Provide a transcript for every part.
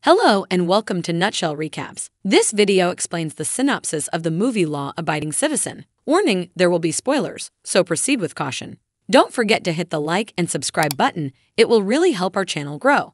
Hello and welcome to Nutshell Recaps. This video explains the synopsis of the movie Law-Abiding Citizen. Warning, there will be spoilers, so proceed with caution. Don't forget to hit the like and subscribe button, it will really help our channel grow.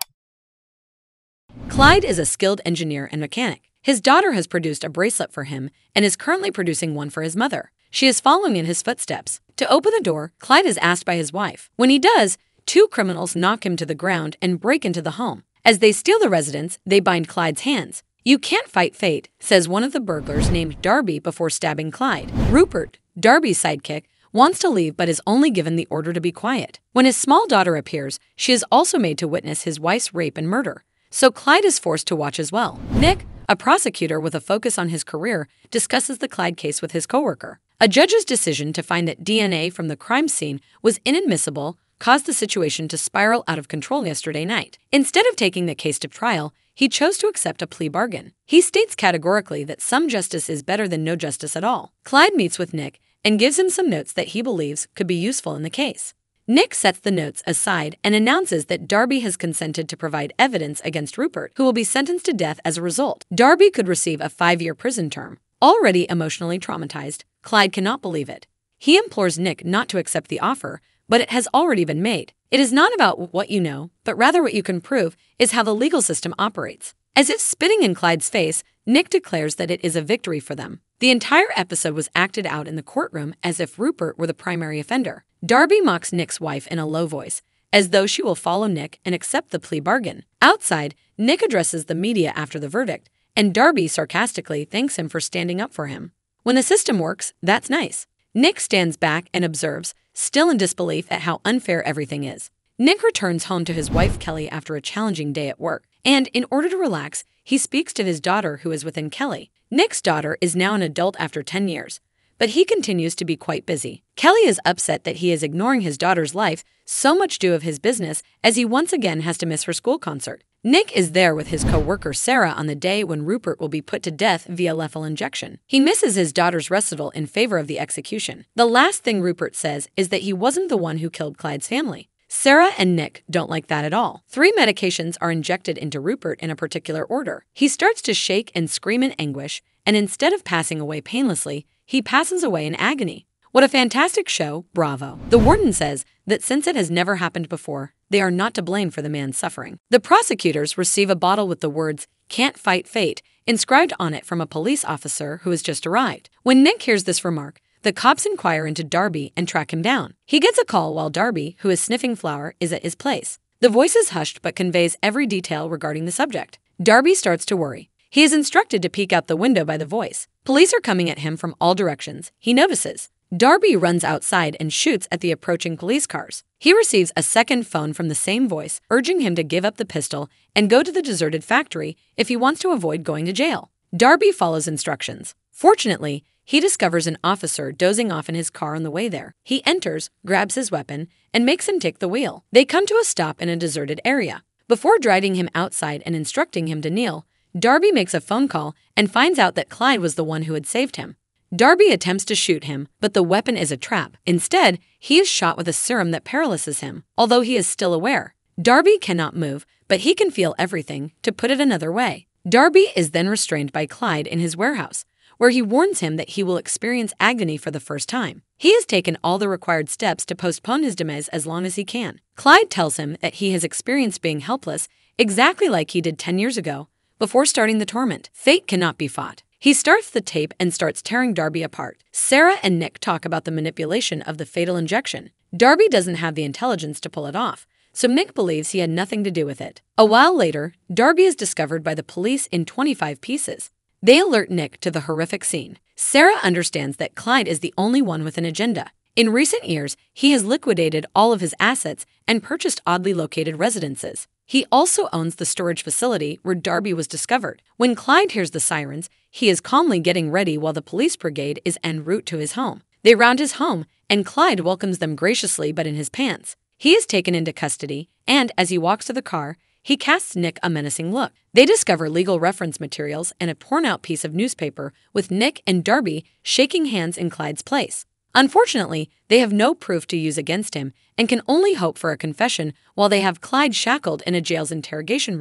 Clyde is a skilled engineer and mechanic. His daughter has produced a bracelet for him and is currently producing one for his mother. She is following in his footsteps. To open the door, Clyde is asked by his wife. When he does, two criminals knock him to the ground and break into the home. As they steal the residence, they bind Clyde's hands. "You can't fight fate," says one of the burglars named Darby before stabbing Clyde. Rupert, Darby's sidekick, wants to leave but is only given the order to be quiet. When his small daughter appears, she is also made to witness his wife's rape and murder, so Clyde is forced to watch as well. Nick, a prosecutor with a focus on his career, discusses the Clyde case with his coworker. A judge's decision to find that DNA from the crime scene was inadmissible caused the situation to spiral out of control yesterday night. Instead of taking the case to trial, he chose to accept a plea bargain. He states categorically that some justice is better than no justice at all. Clyde meets with Nick and gives him some notes that he believes could be useful in the case. Nick sets the notes aside and announces that Darby has consented to provide evidence against Rupert, who will be sentenced to death as a result. Darby could receive a 5-year prison term. Already emotionally traumatized, Clyde cannot believe it. He implores Nick not to accept the offer, but it has already been made. It is not about what you know, but rather what you can prove is how the legal system operates. As if spitting in Clyde's face, Nick declares that it is a victory for them. The entire episode was acted out in the courtroom as if Rupert were the primary offender. Darby mocks Nick's wife in a low voice, as though she will follow Nick and accept the plea bargain. Outside, Nick addresses the media after the verdict, and Darby sarcastically thanks him for standing up for him. When the system works, that's nice. Nick stands back and observes, still in disbelief at how unfair everything is. Nick returns home to his wife Kelly after a challenging day at work, and in order to relax, he speaks to his daughter who is within Kelly. Nick's daughter is now an adult after 10 years, but he continues to be quite busy. Kelly is upset that he is ignoring his daughter's life, so much due of his business, as he once again has to miss her school concert. Nick is there with his co-worker Sarah on the day when Rupert will be put to death via lethal injection. He misses his daughter's recital in favor of the execution. The last thing Rupert says is that he wasn't the one who killed Clyde's family. Sarah and Nick don't like that at all. 3 medications are injected into Rupert in a particular order. He starts to shake and scream in anguish, and instead of passing away painlessly, he passes away in agony. What a fantastic show, bravo. The warden says that since it has never happened before, they are not to blame for the man's suffering. The prosecutors receive a bottle with the words, "Can't fight fate," inscribed on it from a police officer who has just arrived. When Nick hears this remark, the cops inquire into Darby and track him down. He gets a call while Darby, who is sniffing flour, is at his place. The voice is hushed but conveys every detail regarding the subject. Darby starts to worry. He is instructed to peek out the window by the voice. Police are coming at him from all directions. He notices. Darby runs outside and shoots at the approaching police cars. He receives a second phone from the same voice, urging him to give up the pistol and go to the deserted factory if he wants to avoid going to jail. Darby follows instructions. Fortunately, he discovers an officer dozing off in his car on the way there. He enters, grabs his weapon, and makes him take the wheel. They come to a stop in a deserted area. Before driving him outside and instructing him to kneel, Darby makes a phone call and finds out that Clyde was the one who had saved him. Darby attempts to shoot him, but the weapon is a trap. Instead, he is shot with a serum that paralyzes him, although he is still aware. Darby cannot move, but he can feel everything, to put it another way. Darby is then restrained by Clyde in his warehouse, where he warns him that he will experience agony for the first time. He has taken all the required steps to postpone his demise as long as he can. Clyde tells him that he has experienced being helpless, exactly like he did 10 years ago, before starting the torment. Fate cannot be fought. He starts the tape and starts tearing Darby apart. Sarah and Nick talk about the manipulation of the fatal injection. Darby doesn't have the intelligence to pull it off, so Nick believes he had nothing to do with it. A while later, Darby is discovered by the police in 25 pieces. They alert Nick to the horrific scene. Sarah understands that Clyde is the only one with an agenda. In recent years, he has liquidated all of his assets and purchased oddly located residences. He also owns the storage facility where Darby was discovered. When Clyde hears the sirens, he is calmly getting ready while the police brigade is en route to his home. They round his home, and Clyde welcomes them graciously but in his pants. He is taken into custody, and as he walks to the car, he casts Nick a menacing look. They discover legal reference materials and a torn-out piece of newspaper with Nick and Darby shaking hands in Clyde's place. Unfortunately, they have no proof to use against him and can only hope for a confession while they have Clyde shackled in a jail's interrogation room.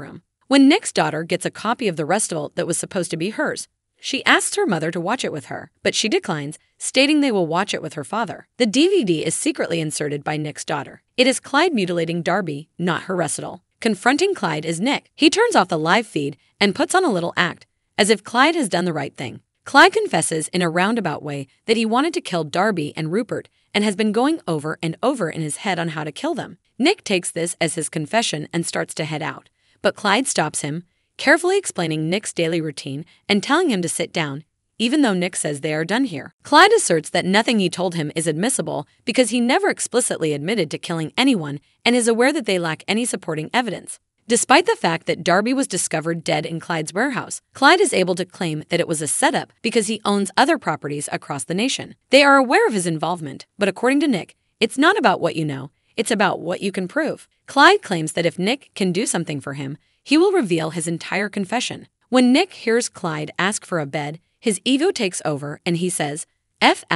When Nick's daughter gets a copy of the recital that was supposed to be hers, she asks her mother to watch it with her, but she declines, stating they will watch it with her father. The DVD is secretly inserted by Nick's daughter. It is Clyde mutilating Darby, not her recital. Confronting Clyde is Nick. He turns off the live feed and puts on a little act, as if Clyde has done the right thing. Clyde confesses in a roundabout way that he wanted to kill Darby and Rupert and has been going over and over in his head on how to kill them. Nick takes this as his confession and starts to head out, but Clyde stops him, carefully explaining Nick's daily routine and telling him to sit down, even though Nick says they are done here. Clyde asserts that nothing he told him is admissible because he never explicitly admitted to killing anyone and is aware that they lack any supporting evidence. Despite the fact that Darby was discovered dead in Clyde's warehouse, Clyde is able to claim that it was a setup because he owns other properties across the nation. They are aware of his involvement, but according to Nick, it's not about what you know, it's about what you can prove. Clyde claims that if Nick can do something for him, he will reveal his entire confession. When Nick hears Clyde ask for a bed, his ego takes over and he says, F********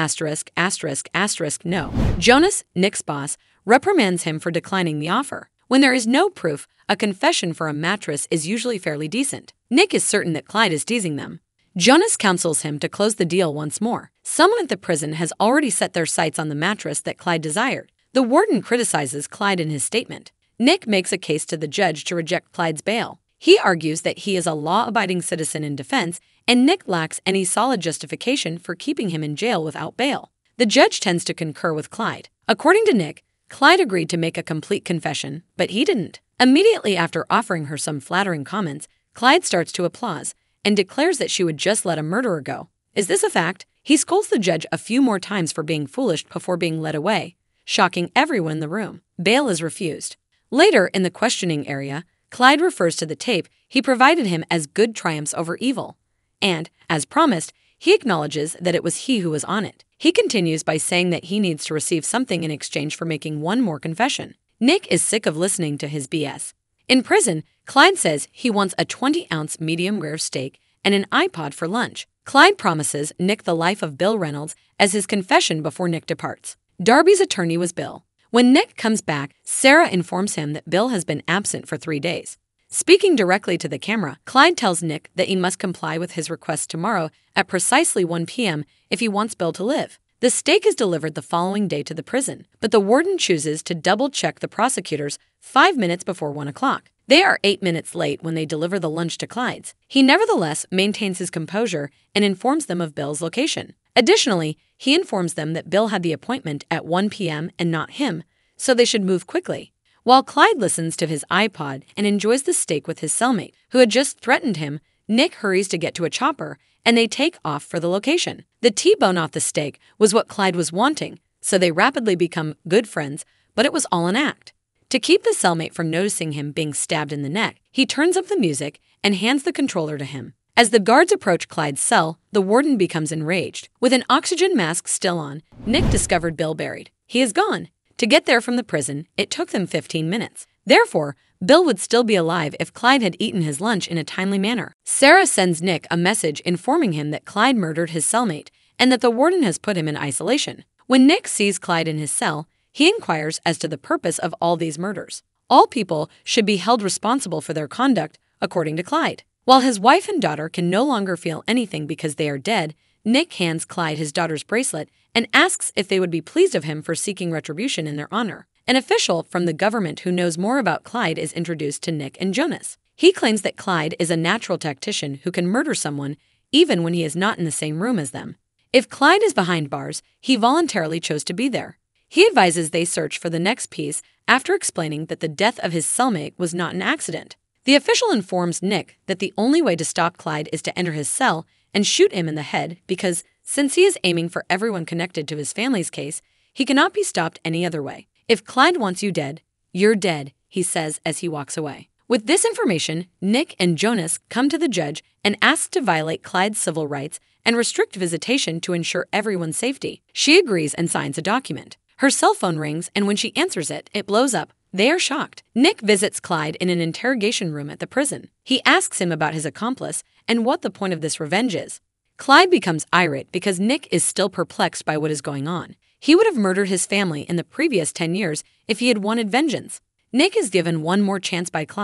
no. Jonas, Nick's boss, reprimands him for declining the offer. When there is no proof, a confession for a mattress is usually fairly decent. Nick is certain that Clyde is teasing them. Jonas counsels him to close the deal once more. Someone at the prison has already set their sights on the mattress that Clyde desired. The warden criticizes Clyde in his statement. Nick makes a case to the judge to reject Clyde's bail. He argues that he is a law-abiding citizen in defense, and Nick lacks any solid justification for keeping him in jail without bail. The judge tends to concur with Clyde. According to Nick, Clyde agreed to make a complete confession, but he didn't. Immediately after offering her some flattering comments, Clyde starts to applaud and declares that she would just let a murderer go. Is this a fact? He scolds the judge a few more times for being foolish before being led away, shocking everyone in the room. Bail is refused. Later, in the questioning area, Clyde refers to the tape he provided him as good triumphs over evil. And, as promised, he acknowledges that it was he who was on it. He continues by saying that he needs to receive something in exchange for making one more confession. Nick is sick of listening to his BS. In prison, Clyde says he wants a 20-ounce medium-rare steak and an iPod for lunch. Clyde promises Nick the life of Bill Reynolds as his confession before Nick departs. Darby's attorney was Bill. When Nick comes back, Sarah informs him that Bill has been absent for 3 days. Speaking directly to the camera, Clyde tells Nick that he must comply with his request tomorrow at precisely 1 p.m. if he wants Bill to live. The steak is delivered the following day to the prison, but the warden chooses to double-check the prosecutors 5 minutes before 1 o'clock. They are 8 minutes late when they deliver the lunch to Clyde's. He nevertheless maintains his composure and informs them of Bill's location. Additionally, he informs them that Bill had the appointment at 1 p.m. and not him, so they should move quickly. While Clyde listens to his iPod and enjoys the steak with his cellmate, who had just threatened him, Nick hurries to get to a chopper, and they take off for the location. The T-bone off the steak was what Clyde was wanting, so they rapidly become good friends, but it was all an act. To keep the cellmate from noticing him being stabbed in the neck, he turns up the music and hands the controller to him. As the guards approach Clyde's cell, the warden becomes enraged. With an oxygen mask still on, Nick discovered Bill buried. He is gone. To get there from the prison, it took them 15 minutes. Therefore, Bill would still be alive if Clyde had eaten his lunch in a timely manner. Sarah sends Nick a message informing him that Clyde murdered his cellmate and that the warden has put him in isolation. When Nick sees Clyde in his cell, he inquires as to the purpose of all these murders. All people should be held responsible for their conduct, according to Clyde. While his wife and daughter can no longer feel anything because they are dead, Nick hands Clyde his daughter's bracelet and asks if they would be pleased of him for seeking retribution in their honor. An official from the government who knows more about Clyde is introduced to Nick and Jonas. He claims that Clyde is a natural tactician who can murder someone even when he is not in the same room as them. If Clyde is behind bars, he voluntarily chose to be there. He advises they search for the next piece after explaining that the death of his cellmate was not an accident. The official informs Nick that the only way to stop Clyde is to enter his cell and shoot him in the head because, since he is aiming for everyone connected to his family's case, he cannot be stopped any other way. If Clyde wants you dead, you're dead, he says as he walks away. With this information, Nick and Jonas come to the judge and ask to violate Clyde's civil rights and restrict visitation to ensure everyone's safety. She agrees and signs a document. Her cell phone rings, and when she answers it, it blows up. They are shocked. Nick visits Clyde in an interrogation room at the prison. He asks him about his accomplice and what the point of this revenge is. Clyde becomes irate because Nick is still perplexed by what is going on. He would have murdered his family in the previous 10 years if he had wanted vengeance. Nick is given one more chance by Clyde.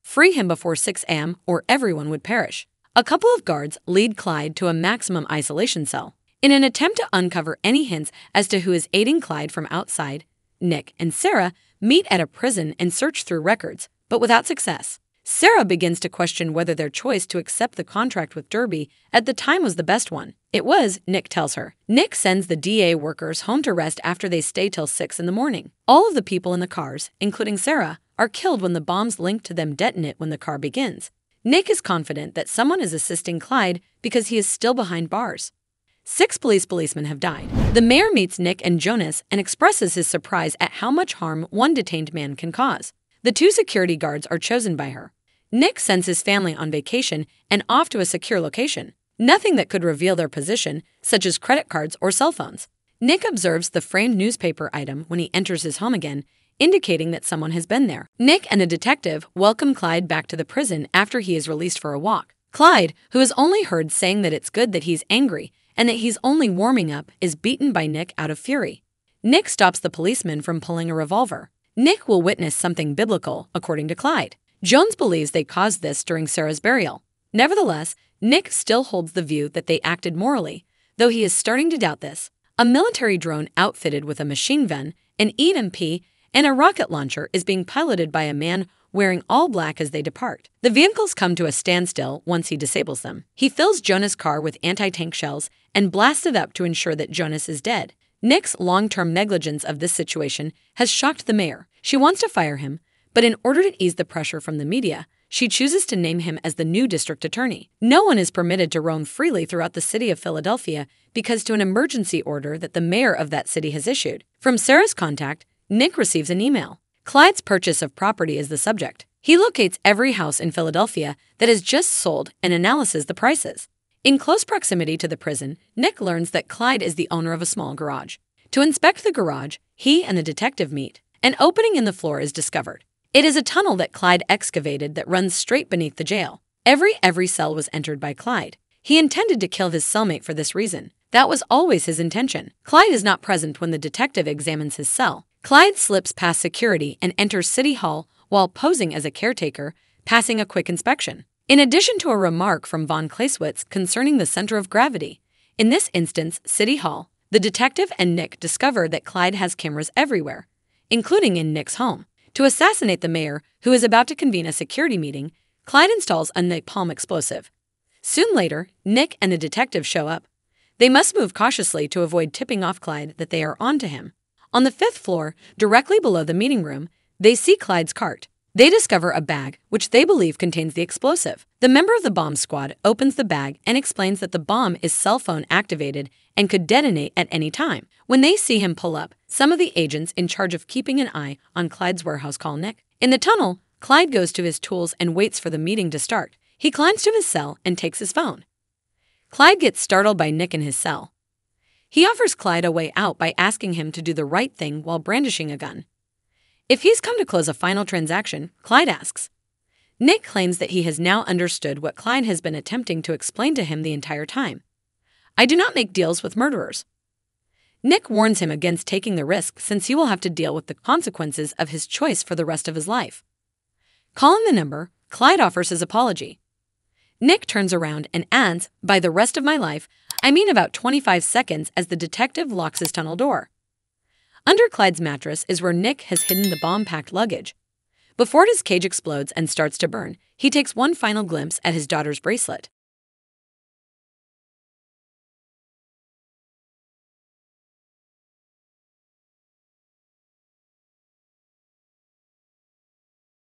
Free him before 6 a.m. or everyone would perish. A couple of guards lead Clyde to a maximum isolation cell. In an attempt to uncover any hints as to who is aiding Clyde from outside, Nick and Sarah meet at a prison and search through records, but without success. Sarah begins to question whether their choice to accept the contract with Derby at the time was the best one. It was, Nick tells her. Nick sends the DA workers home to rest after they stay till 6 in the morning. All of the people in the cars, including Sarah, are killed when the bombs linked to them detonate when the car begins. Nick is confident that someone is assisting Clyde because he is still behind bars. 6 policemen have died. The mayor meets Nick and Jonas and expresses his surprise at how much harm one detained man can cause. The 2 security guards are chosen by her. Nick sends his family on vacation and off to a secure location. Nothing that could reveal their position, such as credit cards or cell phones. Nick observes the framed newspaper item when he enters his home again, indicating that someone has been there. Nick and a detective welcome Clyde back to the prison after he is released for a walk. Clyde, who has only heard saying that it's good that he's angry and that he's only warming up, is beaten by Nick out of fury. Nick stops the policeman from pulling a revolver. Nick will witness something biblical, according to Clyde. Jones believes they caused this during Sarah's burial. Nevertheless, Nick still holds the view that they acted morally, though he is starting to doubt this. A military drone outfitted with a machine gun, an EMP, and a rocket launcher is being piloted by a man wearing all black as they depart. The vehicles come to a standstill once he disables them. He fills Jonas' car with anti-tank shells and blasts it up to ensure that Jonas is dead. Nick's long-term negligence of this situation has shocked the mayor. She wants to fire him, but in order to ease the pressure from the media, she chooses to name him as the new district attorney. No one is permitted to roam freely throughout the city of Philadelphia because to an emergency order that the mayor of that city has issued. From Sarah's contact, Nick receives an email. Clyde's purchase of property is the subject. He locates every house in Philadelphia that has just sold and analyzes the prices. In close proximity to the prison, Nick learns that Clyde is the owner of a small garage. To inspect the garage, he and the detective meet. An opening in the floor is discovered. It is a tunnel that Clyde excavated that runs straight beneath the jail. Every cell was entered by Clyde. He intended to kill his cellmate for this reason. That was always his intention. Clyde is not present when the detective examines his cell. Clyde slips past security and enters City Hall while posing as a caretaker, passing a quick inspection. In addition to a remark from von Clausewitz concerning the center of gravity, in this instance, City Hall, the detective and Nick discover that Clyde has cameras everywhere, including in Nick's home. To assassinate the mayor, who is about to convene a security meeting, Clyde installs a napalm explosive. Soon later, Nick and the detective show up. They must move cautiously to avoid tipping off Clyde that they are onto him. On the 5th floor, directly below the meeting room, they see Clyde's cart. They discover a bag, which they believe contains the explosive. The member of the bomb squad opens the bag and explains that the bomb is cell phone activated and could detonate at any time. When they see him pull up, some of the agents in charge of keeping an eye on Clyde's warehouse call Nick. In the tunnel, Clyde goes to his tools and waits for the meeting to start. He climbs to his cell and takes his phone. Clyde gets startled by Nick in his cell. He offers Clyde a way out by asking him to do the right thing while brandishing a gun. If he's come to close a final transaction, Clyde asks. Nick claims that he has now understood what Clyde has been attempting to explain to him the entire time. I do not make deals with murderers. Nick warns him against taking the risk since he will have to deal with the consequences of his choice for the rest of his life. Calling the number, Clyde offers his apology. Nick turns around and adds, by the rest of my life, I mean about 25 seconds as the detective locks his tunnel door. Under Clyde's mattress is where Nick has hidden the bomb-packed luggage. Before his cage explodes and starts to burn, he takes one final glimpse at his daughter's bracelet.